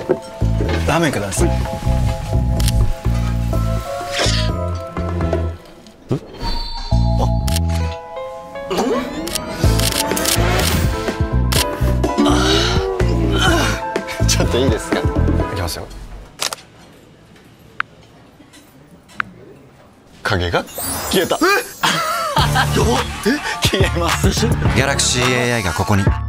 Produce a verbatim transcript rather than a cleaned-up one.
ラーメンください。 ちょっといいですか。いきますよ。影が消えた。え？やばっ。え？消えます。 ギャラクシー エーアイ がここに。